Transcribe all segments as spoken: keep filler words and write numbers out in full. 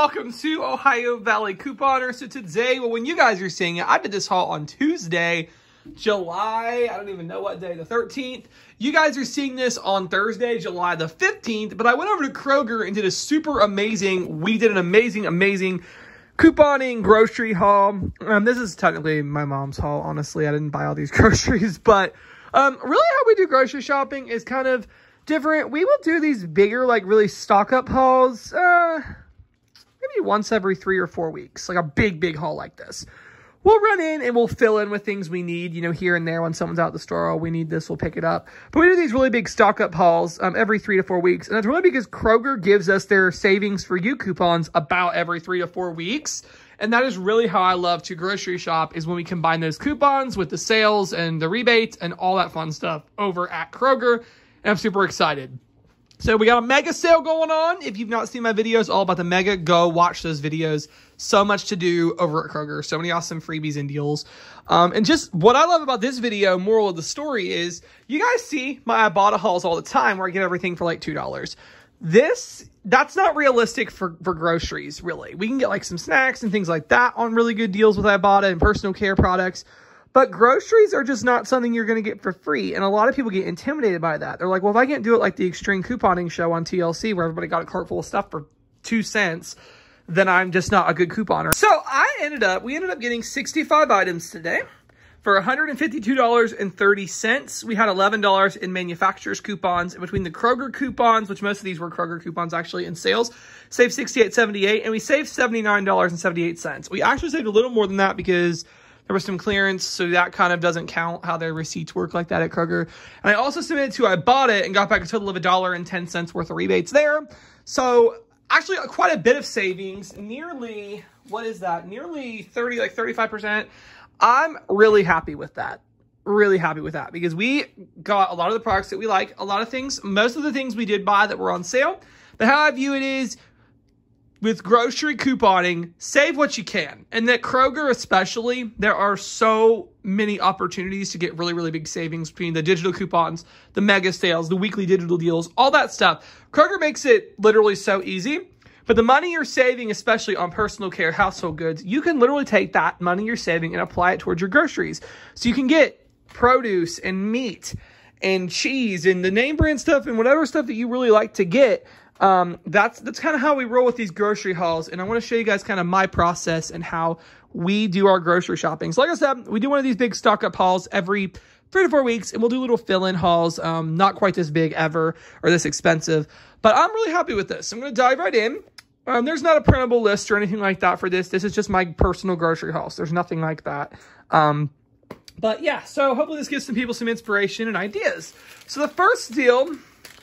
welcome to Ohio Valley Couponer. So today, well, when you guys are seeing it, I did this haul on Tuesday, July, I don't even know what day, the thirteenth. You guys are seeing this on Thursday, July the fifteenth, but I went over to Kroger and did a super amazing, we did an amazing, amazing couponing grocery haul. Um, this is technically my mom's haul, honestly. I didn't buy all these groceries, but um, really how we do grocery shopping is kind of different. We will do these bigger, like really stock up hauls, uh, maybe once every three or four weeks, like a big, big haul like this. We'll run in and we'll fill in with things we need, you know, here and there when someone's out the store. Oh, we need this, we'll pick it up. But we do these really big stock up hauls um, every three to four weeks. And that's really because Kroger gives us their savings for you coupons about every three to four weeks. And that is really how I love to grocery shop, is when we combine those coupons with the sales and the rebates and all that fun stuff over at Kroger. And I'm super excited. So we got a mega sale going on. If you've not seen my videos all about the mega, go watch those videos. So much to do over at Kroger. So many awesome freebies and deals. Um, and just what I love about this video, moral of the story, is you guys see my Ibotta hauls all the time where I get everything for like two dollars. This, that's not realistic for, for groceries, really. We can get like some snacks and things like that on really good deals with Ibotta and personal care products. But groceries are just not something you're going to get for free. And a lot of people get intimidated by that. They're like, well, if I can't do it like the Extreme Couponing Show on T L C where everybody got a cart full of stuff for two cents, then I'm just not a good couponer. So I ended up, we ended up getting sixty-five items today for one hundred fifty-two dollars and thirty cents. We had eleven dollars in manufacturer's coupons. And between the Kroger coupons, which most of these were Kroger coupons actually in sales, saved sixty-eight seventy-eight, and we saved seventy-nine dollars and seventy-eight cents. We actually saved a little more than that because there was some clearance, so that kind of doesn't count how their receipts work like that at Kroger. And I also submitted to Ibotta and got back a total of a dollar and ten cents worth of rebates there. So actually quite a bit of savings, nearly, what is that? Nearly thirty, like thirty-five percent. I'm really happy with that. Really happy with that because we got a lot of the products that we like, a lot of things, most of the things we did buy that were on sale. But how I view it is, with grocery couponing, save what you can. And at Kroger especially, there are so many opportunities to get really, really big savings between the digital coupons, the mega sales, the weekly digital deals, all that stuff. Kroger makes it literally so easy. But the money you're saving, especially on personal care, household goods, you can literally take that money you're saving and apply it towards your groceries. So you can get produce and meat and cheese and the name brand stuff and whatever stuff that you really like to get. Um, that's, that's kind of how we roll with these grocery hauls. And I want to show you guys kind of my process and how we do our grocery shopping. So like I said, we do one of these big stock up hauls every three to four weeks, and we'll do little fill-in hauls. Um, not quite this big ever or this expensive, but I'm really happy with this. I'm going to dive right in. Um, there's not a printable list or anything like that for this. This is just my personal grocery haul. So there's nothing like that. Um, but yeah, so hopefully this gives some people some inspiration and ideas. So the first deal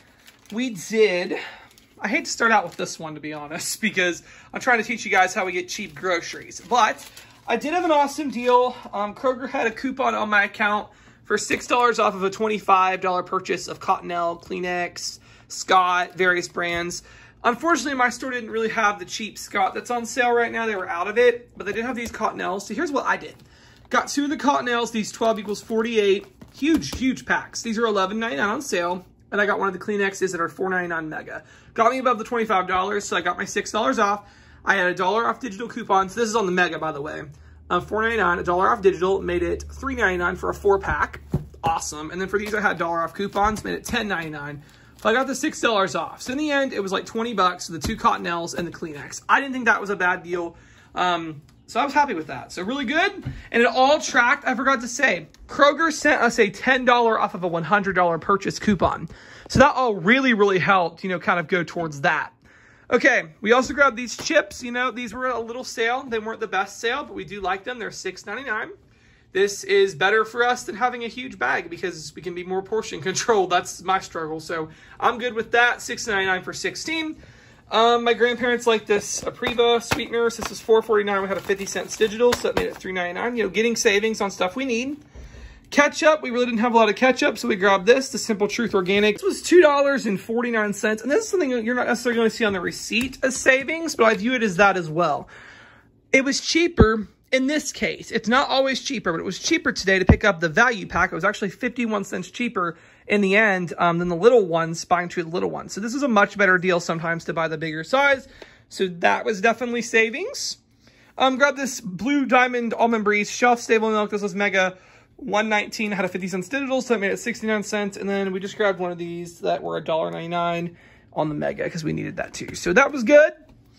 we did, I hate to start out with this one, to be honest, because I'm trying to teach you guys how we get cheap groceries. But I did have an awesome deal. Um, Kroger had a coupon on my account for six dollars off of a twenty-five dollar purchase of Cottonelle, Kleenex, Scott, various brands. Unfortunately, my store didn't really have the cheap Scott that's on sale right now. They were out of it, but they did have these Cottonelles. So here's what I did. Got two of the Cottonelles, these twelve equals forty-eight. Huge, huge packs. These are eleven ninety-nine on sale. And I got one of the Kleenexes that are four ninety-nine mega. Got me above the twenty-five dollars, so I got my six dollars off. I had a dollar off digital coupons. This is on the mega, by the way. Uh, four ninety-nine, a dollar off digital, made it three ninety-nine for a four pack. Awesome. And then for these, I had a dollar off coupons, made it ten ninety-nine. So I got the six dollars off. So in the end, it was like twenty bucks for the two Cottonelles and the Kleenex. I didn't think that was a bad deal. Um, so I was happy with that. So really good. And it all tracked, I forgot to say, Kroger sent us a ten dollars off of a one hundred dollar purchase coupon. So that all really, really helped, you know, kind of go towards that. Okay, we also grabbed these chips. You know, these were a little sale. They weren't the best sale, but we do like them. They're six ninety-nine. This is better for us than having a huge bag because we can be more portion controlled. That's my struggle. So I'm good with that. six ninety-nine for sixteen. Um, my grandparents like this Apriva sweeteners. This is four forty-nine. We had a fifty cents digital, so that made it three ninety-nine. You know, getting savings on stuff we need. Ketchup, we really didn't have a lot of ketchup, so we grabbed this, the Simple Truth Organic. This was two dollars and forty-nine cents, and this is something that you're not necessarily going to see on the receipt as savings, but I view it as that as well. It was cheaper in this case. It's not always cheaper, but it was cheaper today to pick up the value pack. It was actually fifty-one cents cheaper in the end um, than the little ones, buying two of the little ones. So this is a much better deal sometimes to buy the bigger size. So that was definitely savings. Um, grab this Blue Diamond Almond Breeze Shelf Stable Milk. This was mega one nineteen, had a fifty cents digital, so it made it sixty-nine cents. And then we just grabbed one of these that were one ninety-nine on the mega because we needed that too. So that was good.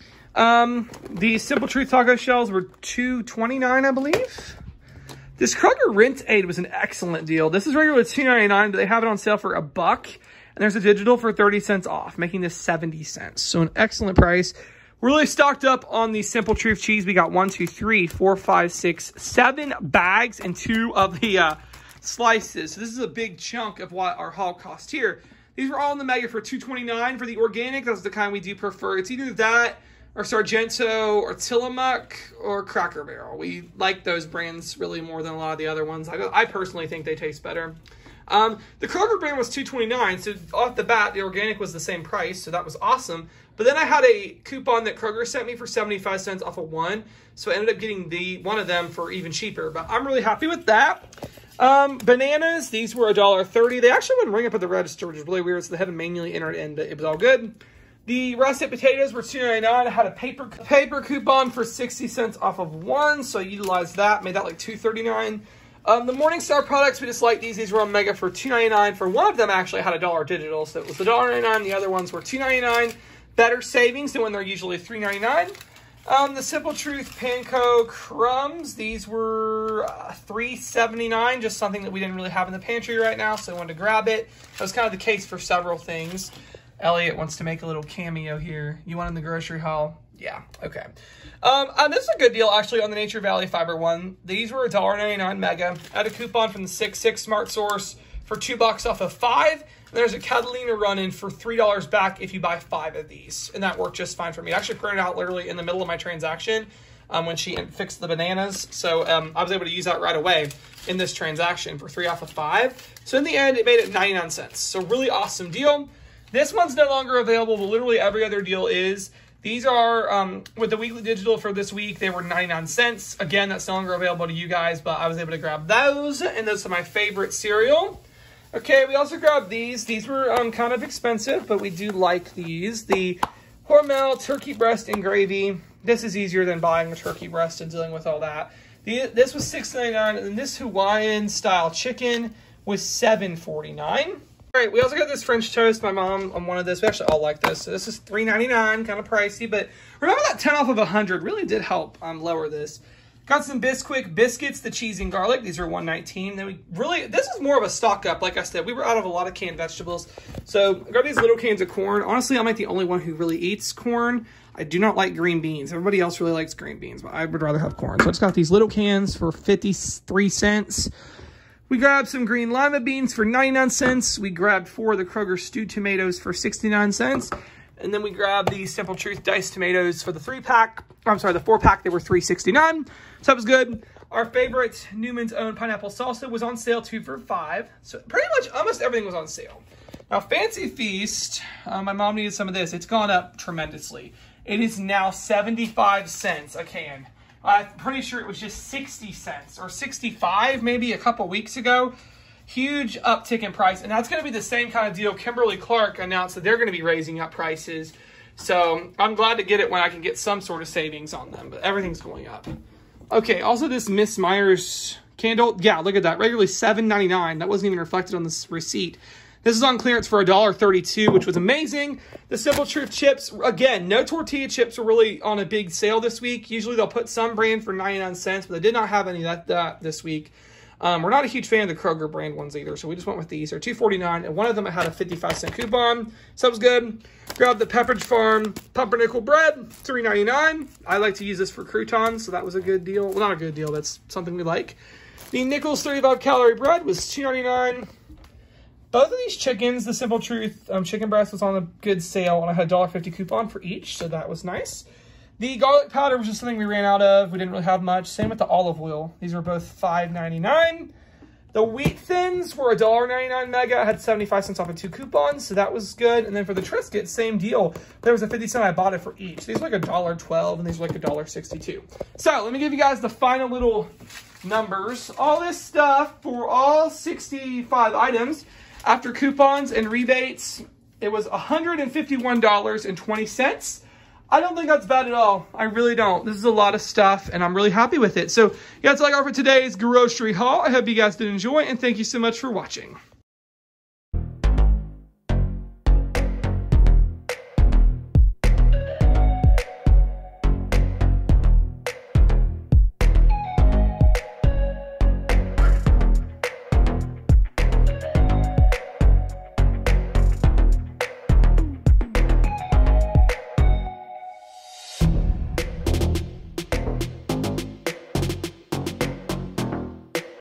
Um, the Simple Truth taco shells were two twenty-nine, I believe. This Kroger Rent Aid was an excellent deal. This is regularly two ninety-nine, but they have it on sale for a buck. And there's a digital for thirty cents off, making this seventy cents. So an excellent price. We're really stocked up on the Simple Truth cheese. We got one, two, three, four, five, six, seven bags and two of the uh, slices. So this is a big chunk of what our haul cost here. These were all in the mega for two twenty-nine. For the organic, that's the kind we do prefer. It's either that or Sargento or Tillamook or Cracker Barrel. We like those brands really more than a lot of the other ones. I, I personally think they taste better. Um, the Kroger brand was two twenty-nine, so off the bat, the organic was the same price, so that was awesome. But then I had a coupon that Kroger sent me for seventy-five cents off of one, so I ended up getting the one of them for even cheaper. But I'm really happy with that. Um, bananas, these were one thirty. They actually wouldn't ring up at the register, which is really weird, so they had to manually enter it in, but it was all good. The russet potatoes were two ninety-nine. I had a paper paper coupon for sixty cents off of one, so I utilized that, made that like two thirty-nine. Um, the Morningstar products, we just like these. These were on mega for two ninety-nine. For one of them, actually, I had a dollar digital, so it was one ninety-nine. The other ones were two ninety-nine. Better savings than when they're usually three ninety-nine. Um, the Simple Truth Panko crumbs, these were uh, three seventy-nine. Just something that we didn't really have in the pantry right now, so I wanted to grab it. That was kind of the case for several things. Elliot wants to make a little cameo here. You want in the grocery haul? Yeah, okay. Um, and this is a good deal, actually, on the Nature Valley Fiber one. These were one ninety-nine mega. I had a coupon from the six six Smart Source for two bucks off of five. And there's a Catalina run-in for three dollars back if you buy five of these. And that worked just fine for me. I actually printed out literally in the middle of my transaction um, when she fixed the bananas. So um, I was able to use that right away in this transaction for three off of five. So in the end, it made it ninety-nine cents. So really awesome deal. This one's no longer available, but literally every other deal is. These are, um, with the weekly digital for this week, they were ninety-nine cents. Again, that's no longer available to you guys, but I was able to grab those, and those are my favorite cereal. Okay, we also grabbed these. These were um, kind of expensive, but we do like these. The Hormel Turkey Breast and Gravy. This is easier than buying a turkey breast and dealing with all that. The, this was six ninety-nine, and this Hawaiian-style chicken was seven forty-nine. All right, we also got this French toast. My mom on one of this. We actually all like this. So this is three ninety-nine, kind of pricey, but remember that ten off of one hundred really did help um, lower this. Got some Bisquick biscuits, the cheese and garlic. These are one nineteen. Then we really, this is more of a stock up. Like I said, we were out of a lot of canned vegetables. So I got these little cans of corn. Honestly, I'm like the only one who really eats corn. I do not like green beans. Everybody else really likes green beans, but I would rather have corn. So I just got these little cans for fifty-three cents. We grabbed some green lima beans for ninety-nine cents. We grabbed four of the Kroger stewed tomatoes for sixty-nine cents. And then we grabbed the Simple Truth diced tomatoes for the three pack. I'm sorry, the four pack, they were three sixty-nine. So that was good. Our favorite Newman's Own pineapple salsa was on sale two for five. So pretty much almost everything was on sale. Now Fancy Feast, uh, my mom needed some of this. It's gone up tremendously. It is now seventy-five cents a can. I'm pretty sure it was just sixty cents or sixty-five maybe a couple weeks ago. Huge uptick in price. And that's going to be the same kind of deal. Kimberly-Clark announced that they're going to be raising up prices. So I'm glad to get it when I can get some sort of savings on them. But everything's going up. Okay, also this Miss Myers candle. Yeah, look at that. Regularly seven ninety-nine. That wasn't even reflected on this receipt. This is on clearance for one thirty-two, which was amazing. The Simple Truth chips, again, no tortilla chips were really on a big sale this week. Usually they'll put some brand for ninety-nine cents, but they did not have any of that, that this week. Um, we're not a huge fan of the Kroger brand ones either, so we just went with these. They're two forty-nine, and one of them had a fifty-five cent coupon, so that was good. Grabbed the Pepperidge Farm pumpernickel bread, three ninety-nine. I like to use this for croutons, so that was a good deal. Well, not a good deal, that's something we like. The Nichols thirty-five calorie bread was two ninety-nine. Both of these chickens, the Simple Truth um, chicken breast was on a good sale, and I had a one fifty coupon for each, so that was nice. The garlic powder was just something we ran out of. We didn't really have much. Same with the olive oil. These were both five ninety-nine. The wheat thins were one ninety-nine mega. I had seventy-five cents off of two coupons, so that was good. And then for the Triscuit, same deal. There was a fifty cent. I bought it for each. These were like one twelve, and these were like one sixty-two. So let me give you guys the final little numbers. All this stuff for all sixty-five items. After coupons and rebates, it was one hundred fifty-one dollars and twenty cents. I don't think that's bad at all. I really don't. This is a lot of stuff, and I'm really happy with it. So, yeah, that's all I got for today's grocery haul. I hope you guys did enjoy, and thank you so much for watching.